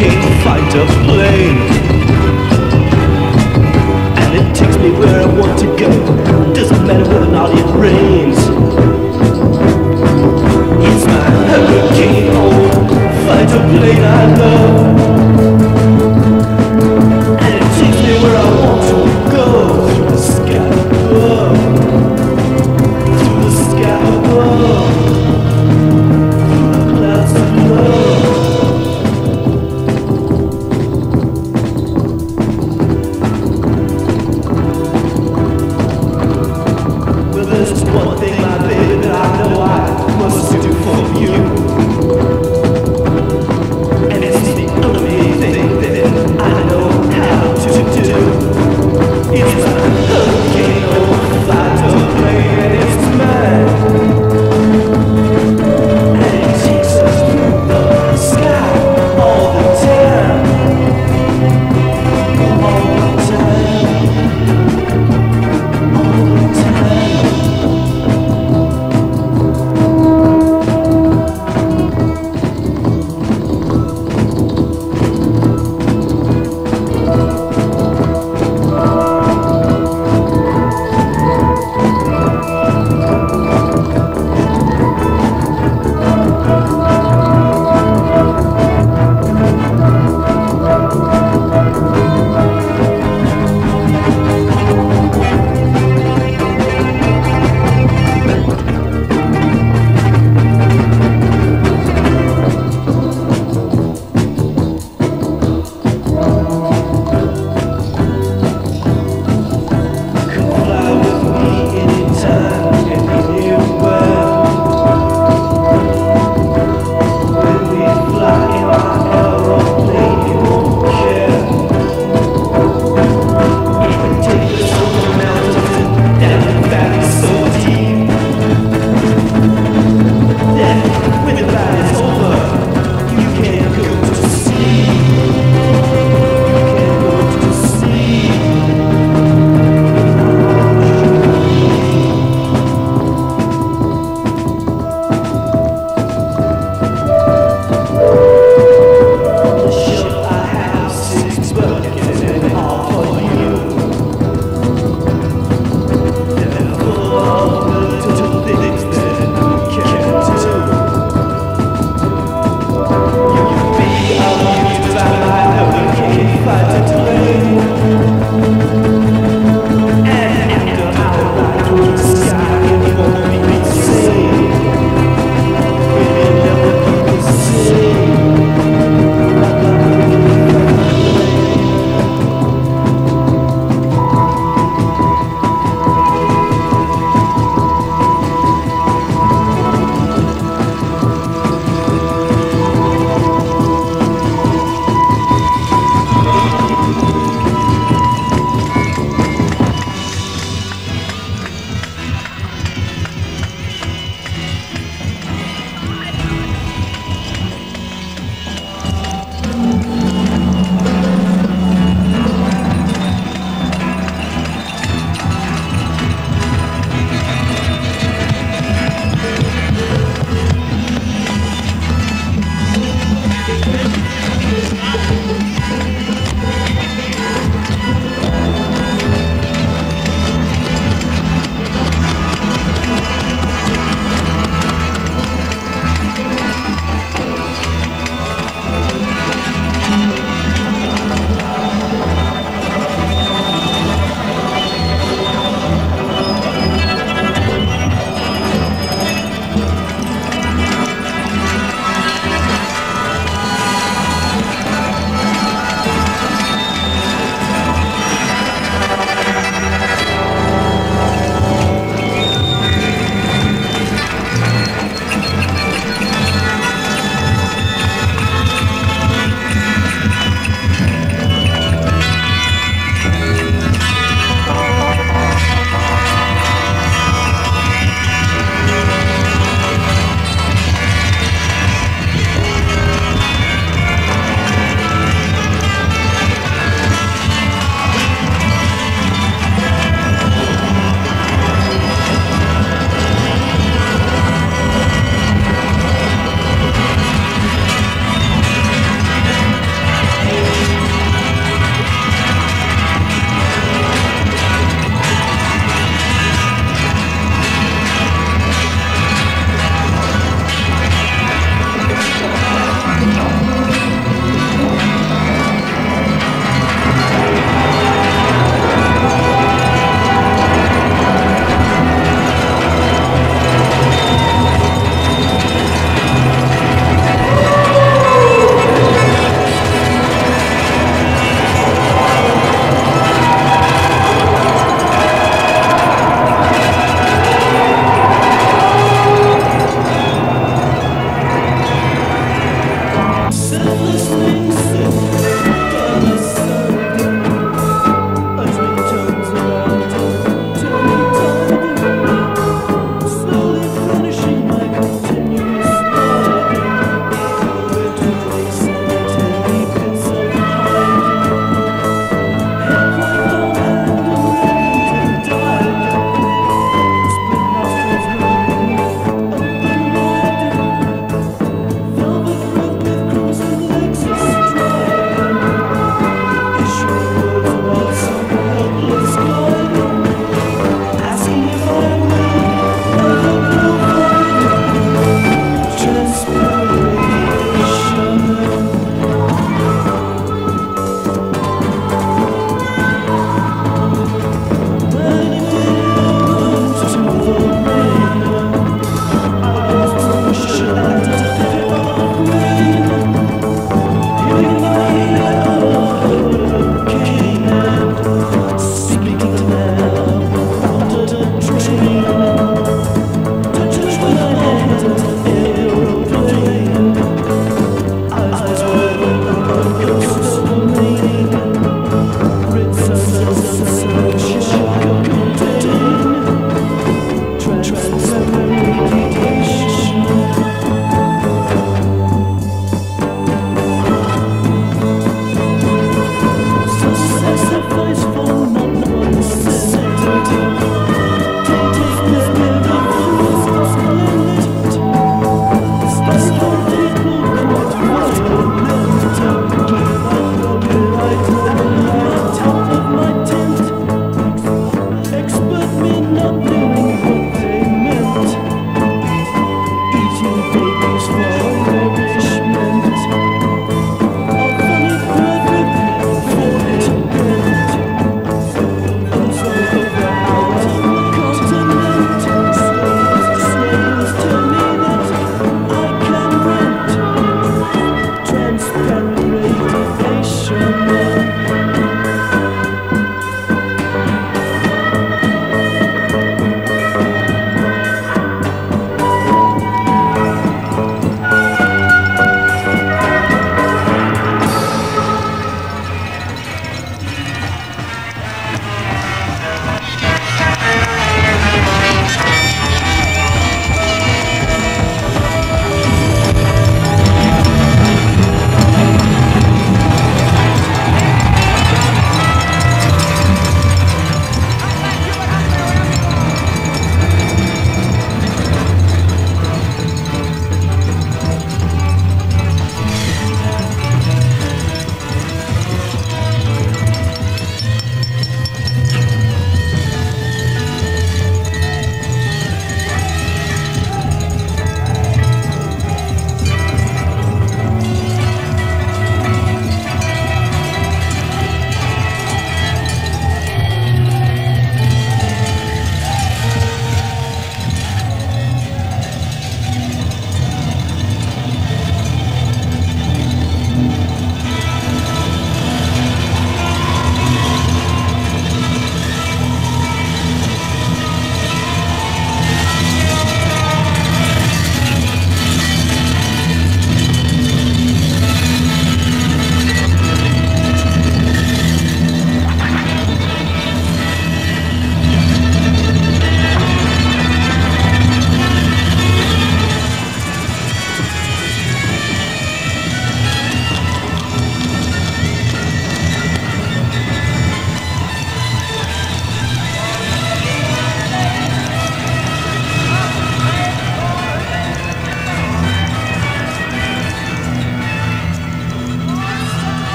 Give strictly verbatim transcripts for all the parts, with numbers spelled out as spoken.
hurricane fighter plane, and it takes me where I want to go. Doesn't matter whether or not it rains. It's my hurricane old fighter plane I love, and it takes me where I want to go. Through the sky above, through the sky above, through the clouds of love. Well, there's just one thing, my baby, that I know I must do for you, and it's the only thing that I know how to do. It's my hurricane old fighter plane, and it's mine, and it takes us through the sky all the time, all the time, all the time.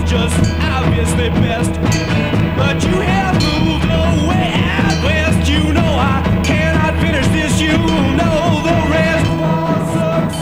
just obviously best. But you have moved away out west. You know I cannot finish this. You know the rest. All sucks.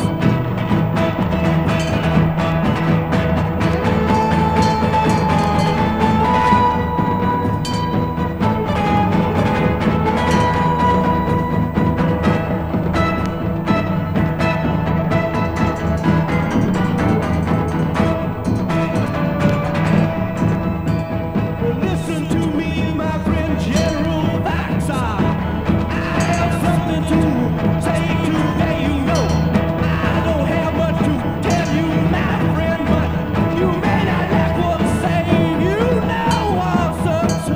Listen to me, my friend General Vaxa. I have something to say today, you know. I don't have much to tell you, my friend, but you may not like what I'm saying. You know all sucks.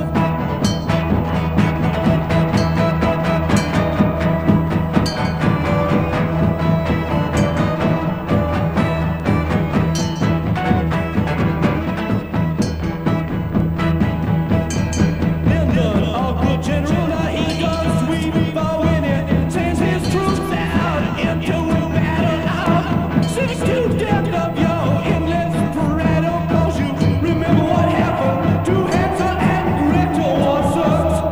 Lyndon, our good general, now he does sweep for winning, sends his troops out into battle now. Six to death of your endless parade of blows. You remember what happened to Hansel and Gretel, what sucks?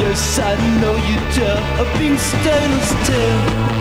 Yes, I know you tell a pink stainless tale.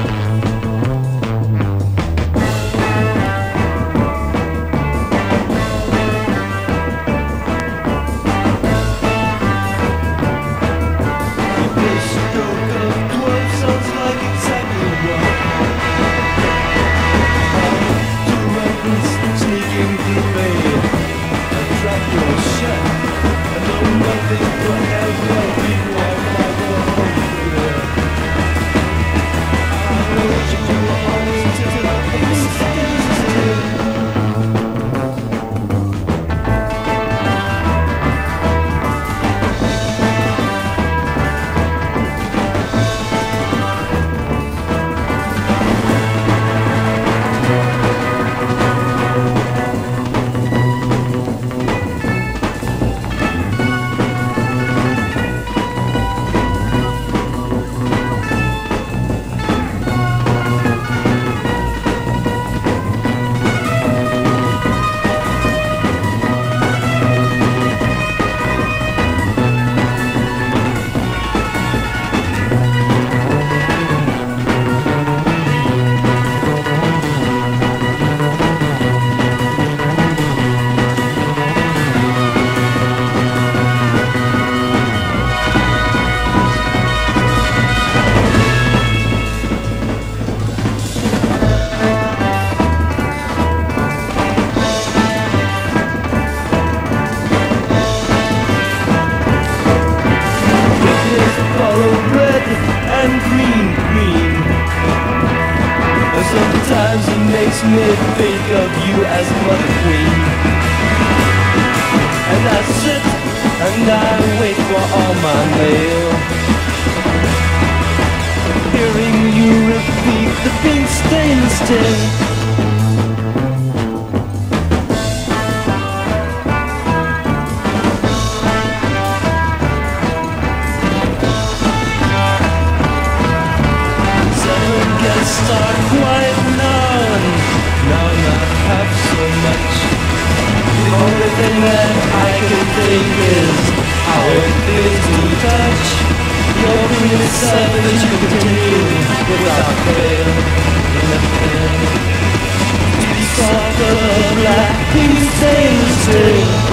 Sometimes it makes me think of you as Mother Queen. And I sit and I wait for all my mail, hearing you repeat the pink stainless tale. Start quiet now, and now not half so much. The only thing that I can think is how it feels to touch your pretty savage continue without fail. Nothing to be soft of black pink stainless steel.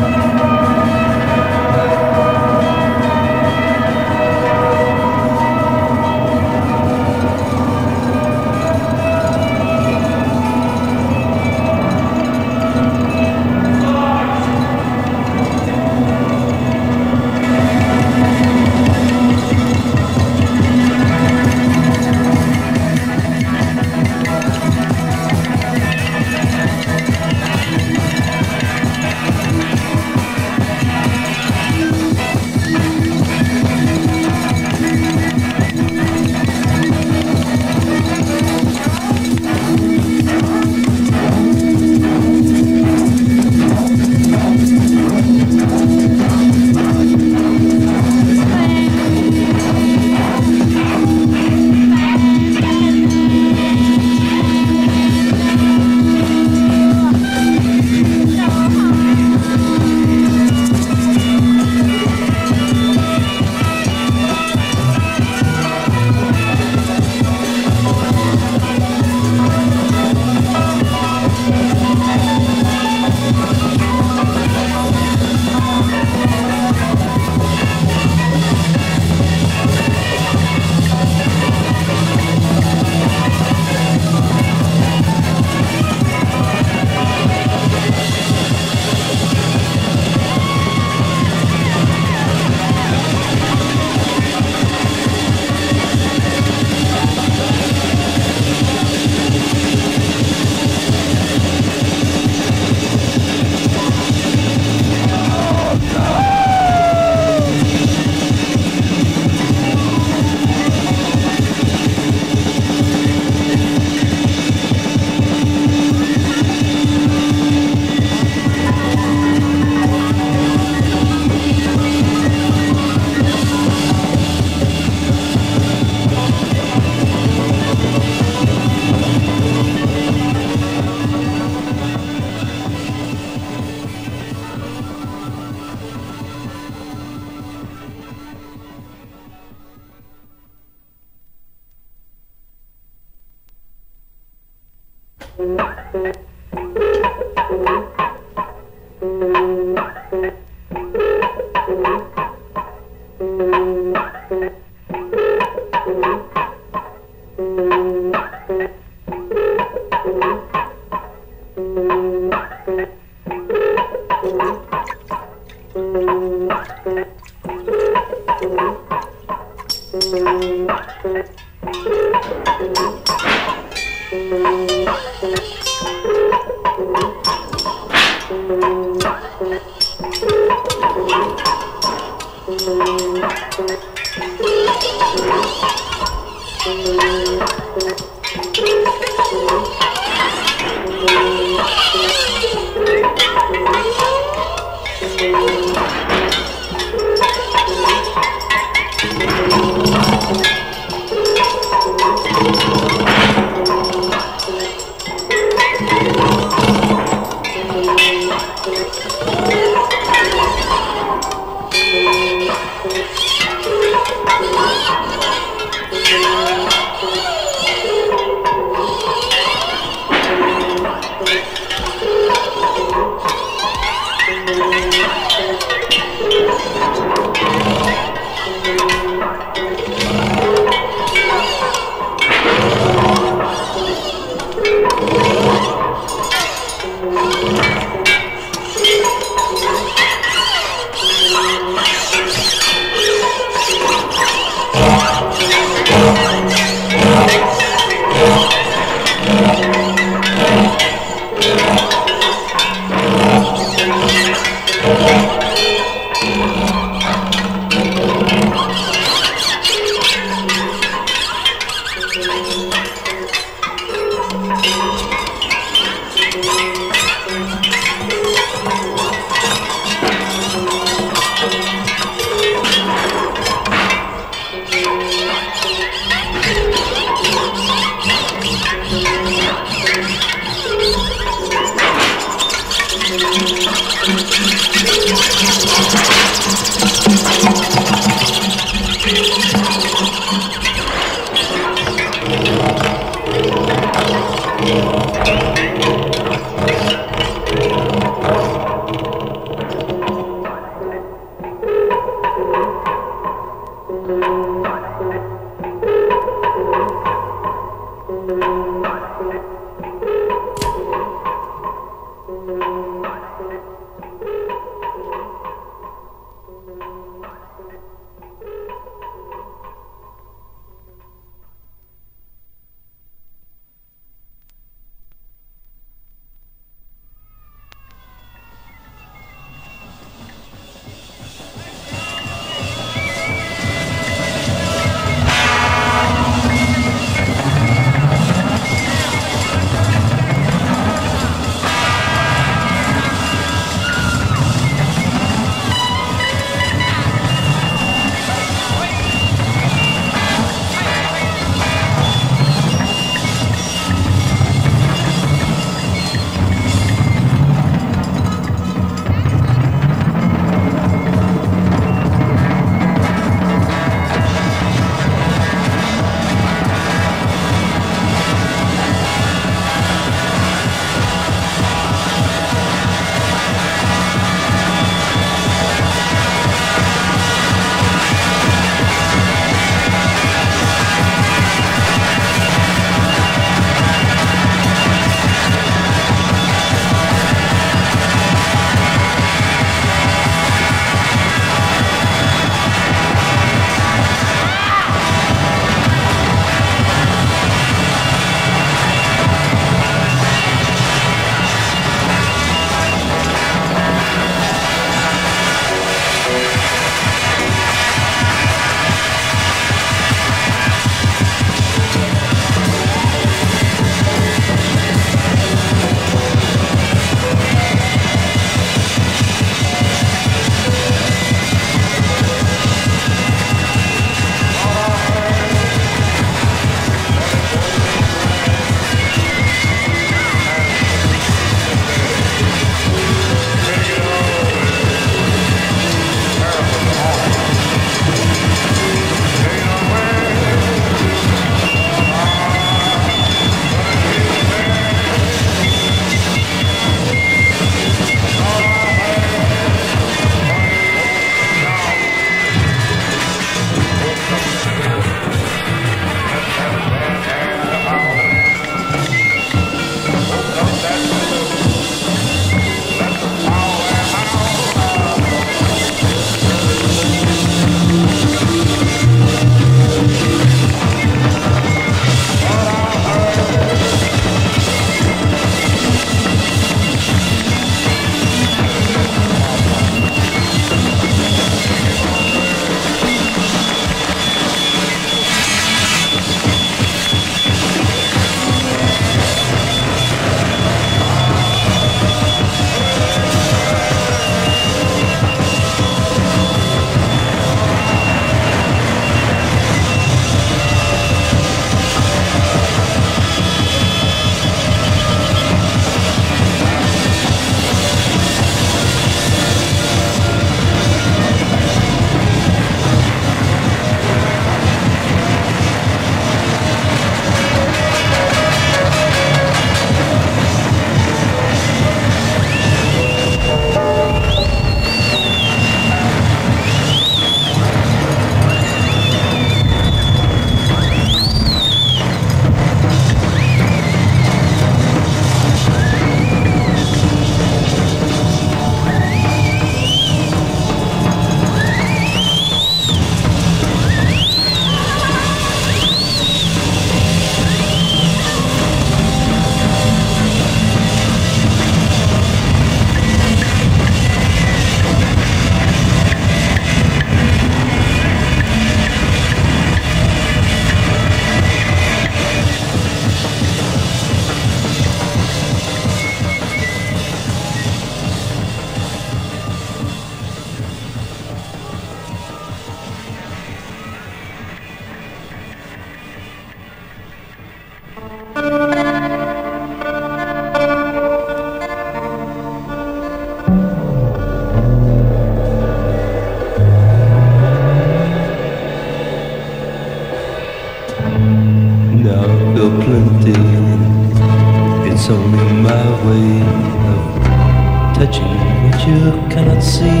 you cannot see.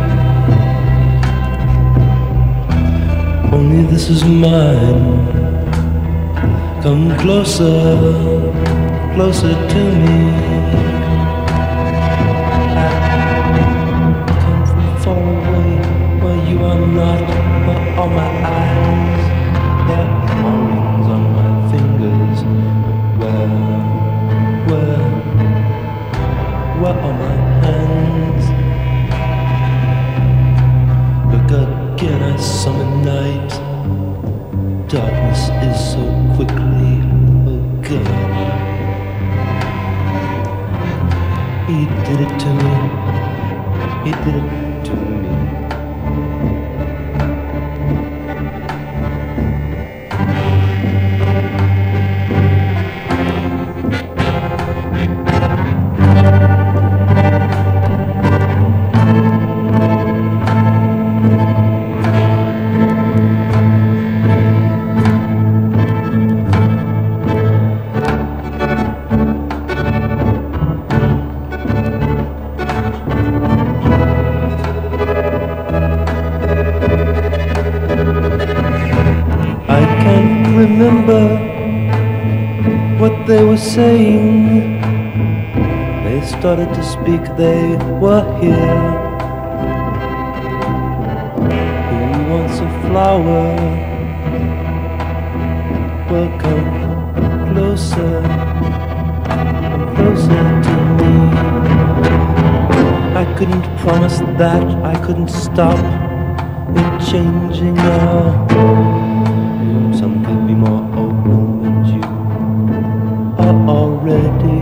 Only this is mine. Come closer, closer to me. I come from far away, where you are not, where are my eyes? There are rings on my fingers, but where, where, where are my hands? Look again, I summon night. Darkness is so quickly, oh God. He did it to me, he did it to me. Remember what they were saying. They started to speak, they were here. Who wants a flower? Welcome closer, closer to me. I couldn't promise that, I couldn't stop it changing now. Some could be more open, but you are already.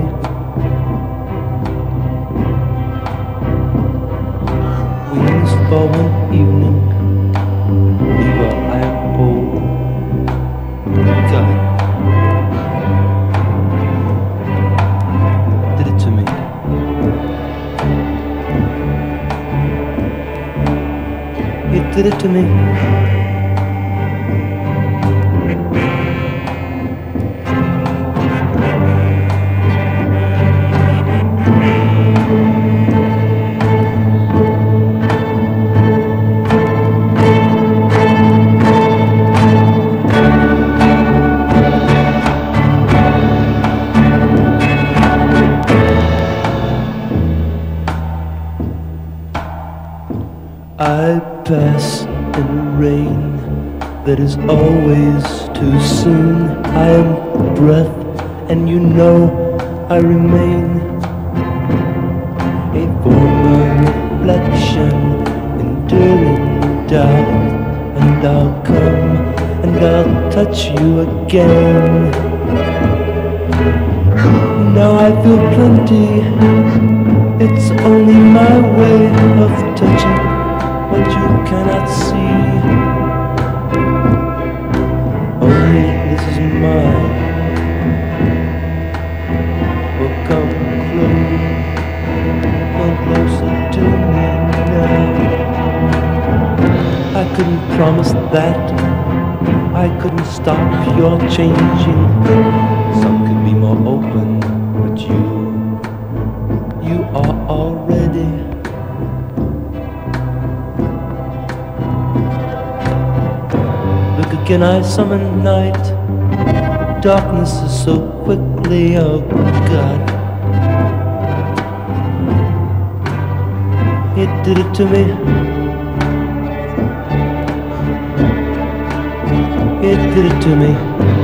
Wings for one evening, before I am old. God did it to me. He did it to me. I pass in rain that is always too soon. I am breath, and you know I remain a former reflection, enduring doubt. And I'll come, and I'll touch you again. Now I feel plenty, it's only my way of touching what you cannot see. Only this is mine. Well, come close, come closer to me now. I couldn't promise that, I couldn't stop your changing. Some could be more open, but you, you are already. Again I summon night. Darkness is so quickly, oh God. He did it to me. He did it to me.